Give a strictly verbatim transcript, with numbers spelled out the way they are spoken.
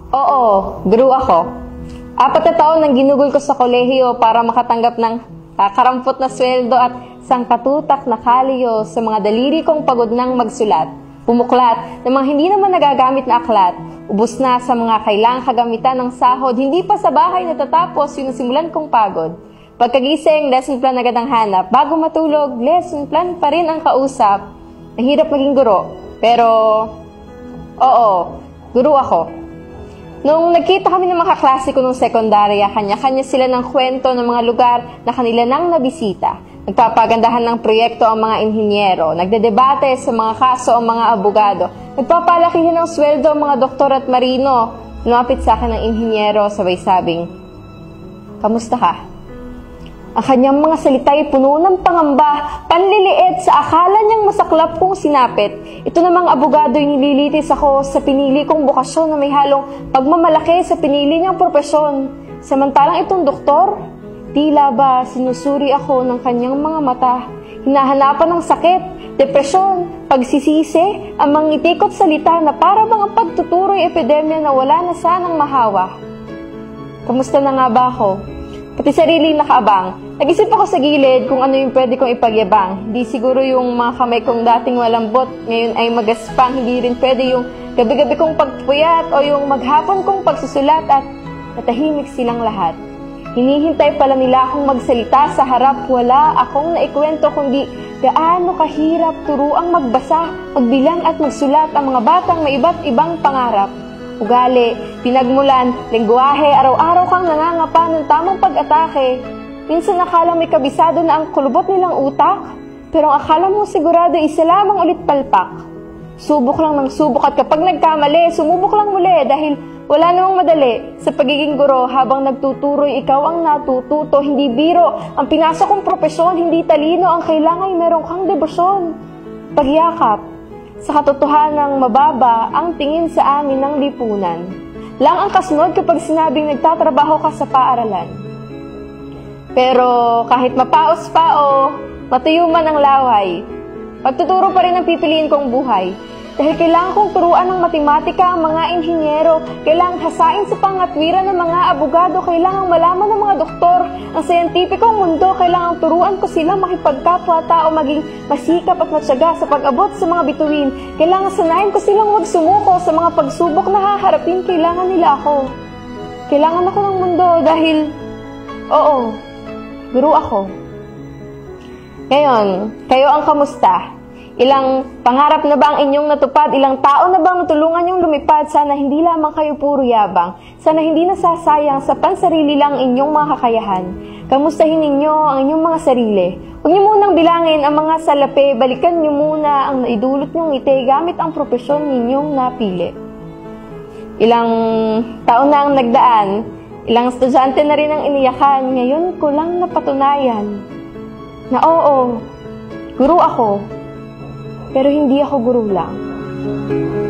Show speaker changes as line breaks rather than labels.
Oo, guro ako. Apat na taon nang ginugol ko sa kolehiyo para makatanggap ng kakarampot na sweldo at sangkatutak na kaliyo sa mga daliri kong pagod nang magsulat, pumuklat ng mga hindi naman nagagamit na aklat, ubos na sa mga kailangang kagamitan ng sahod, hindi pa sa bahay natatapos yung simulan kong pagod. Pagkagising, lesson plan agad ang hanap. Bago matulog, lesson plan pa rin ang kausap. Mahirap maging guro, pero oo, guro ako. Nung nagkita kami ng mga kaklase ko nung sekundarya, kanya-kanya sila ng kwento ng mga lugar na kanila nang nabisita. Nagpapagandahan ng proyekto ang mga inhinyero, nagdedebate sa mga kaso ang mga abogado, nagpapalaki ng sweldo ang mga doktor at marino. Lumapit sa akin ng inhinyero, sabay sabing, "Kamusta ka?" Ang kanyang mga salita ay puno ng pangamba, panliliit sa akala niyang masaklap kong sinapit. Ito namang abogado ay nililitis ako sa pinili kong bokasyon na may halong pagmamalaki sa pinili niyang propesyon. Samantalang itong doktor, tila ba sinusuri ako ng kanyang mga mata. Hinahanapan ng sakit, depresyon, pagsisisi, ang mga ngitikot salita na para mga pagtuturoy epidemya na wala na sanang mahawa. Kamusta na nga ba ako? Pati sarili nakaabang. Nag-isip ako sa gilid kung ano yung pwede kong ipagyabang. Di siguro yung mga kamay kong dating malambot, ngayon ay magaspang. Hindi rin pwede yung gabi-gabi kong pagpuyat o yung maghapon kong pagsusulat at natahimik silang lahat. Hinihintay pala nila akong magsalita sa harap. Wala akong naikwento kundi gaano kahirap turuang magbasa, magbilang at magsulat ang mga batang may iba't ibang pangarap. Ugali, pinagmulan, lengguwahe, araw-araw kang nangangapa ng tamang pag-atake. Minsan akala may kabisado na ang kulubot nilang utak, pero ang akala mo sigurado isa lamang ulit palpak. Subok lang ng subok at kapag nagkamali, sumubok lang muli dahil wala namang madali. Sa pagiging guro, habang nagtuturoy, ikaw ang natututo, hindi biro. Ang pinasok kong propesyon, hindi talino, ang kailangan ay meron kang debosyon. Pagyakap. Sa katotohanang mababa ang tingin sa amin ng lipunan. Lang ang kasunod kapag sinabing nagtatrabaho ka sa paaralan. Pero kahit mapaos pa o matuyo man ang laway, pagtuturo pa rin ang pipiliin kong buhay. Dahil kailangan kong turuan ng matematika ang mga inhinyero, kailangan hasain sa pangatwiran ng mga abogado, kailangan malaman ng mga doktor ang siyentipikong mundo, kailangan turuan ko sila makipagkapwa-tao, maging masikap at matyaga sa pag-abot sa mga bituin, kailangan sanayin ko silang huwag sumuko sa mga pagsubok na haharapin, kailangan nila ako. Kailangan ako ng mundo dahil, oo, guro ako. Ngayon, kayo ang kamusta? Ilang pangarap na ba ang inyong natupad? Ilang tao na bang natulungan niyong lumipad? Sana hindi lamang kayo puro yabang. Sana hindi nasasayang sa pansarili lang inyong mga kakayahan. Kamustahin ninyo ang inyong mga sarili. Huwag niyo munang bilangin ang mga salapi. Balikan niyo muna ang naidulot niyong ngiti gamit ang propesyon ninyong napili. Ilang taon na ang nagdaan. Ilang estudyante na rin ang iniyakan. Ngayon ko lang napatunayan na oo, guro ako. Pero hindi ako guro lang.